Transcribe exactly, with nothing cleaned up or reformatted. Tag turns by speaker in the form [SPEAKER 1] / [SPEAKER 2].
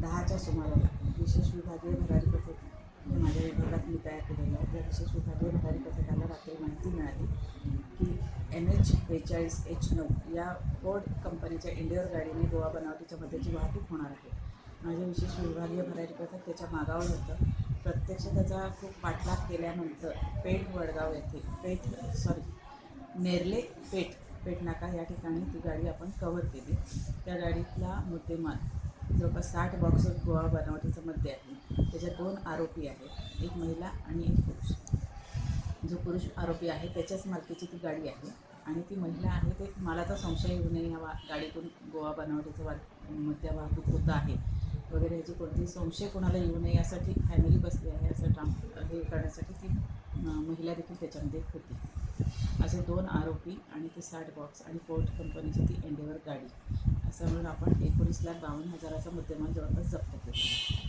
[SPEAKER 1] दहाच्या सुमाराला विशेष विभागीय भरारी पथक हे माझ्या विभागात मी तयार केलेलं आहे. त्या विशेष विभागीय भरारी पथकाला रात्री माहिती मिळाली की एन एच बेचाळीस एच नऊ या फोर्ड कंपनीच्या इंडिओर गाडीने गोवा बनावटीच्या मद्याची वाहतूक होणार आहे. माझे विशेष विभागीय भरारी पथक त्याच्या मागावर होतं. प्रत्यक्ष त्याचा खूप पाठलाग केल्यानंतर पेठ वडगाव येथे पेठ सॉरी नेरले पेठ पेठ नाका या ठिकाणी ती गाडी आपण कव्हर केली. त्या गाडीतला मुद्देमाल जवळपास साठ बॉक्स गोवा बनावटीचं मद्य आहे. त्याचे दोन आरोपी आहेत, एक महिला आणि एक पुरुष. जो पुरुष आरोपी आहे त्याच्याच मालकीची ती गाडी आहे आणि ती महिला आहे ते मालाचा संशय येऊ नये या वा गाडीतून गोवा बनावटीचं वा मद्य वाहतूक होत आहे वगैरे ह्याची कोणतीही संशय कोणाला येऊ नये यासाठी फॅमिली बसली आहे असं ट्राम हे करण्यासाठी ती महिला देखील त्याच्यामध्ये होती. असे दोन आरोपी आणि ते साठ बॉक्स आणि फोर्ड कंपनीची ती एंडेवर गाडी असं म्हणून आपण एकोणीस लाख बावन्न हजाराचा मुद्देमाल जवळपास जप्त केला.